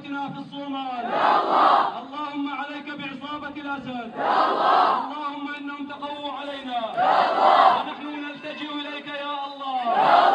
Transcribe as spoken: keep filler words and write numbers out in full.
إخوتنا في الصومال يا الله. اللهم عليك بعصابة الأسد يا الله. اللهم إنهم تقووا علينا يا الله، ونحن نلتجئ إليك يا الله.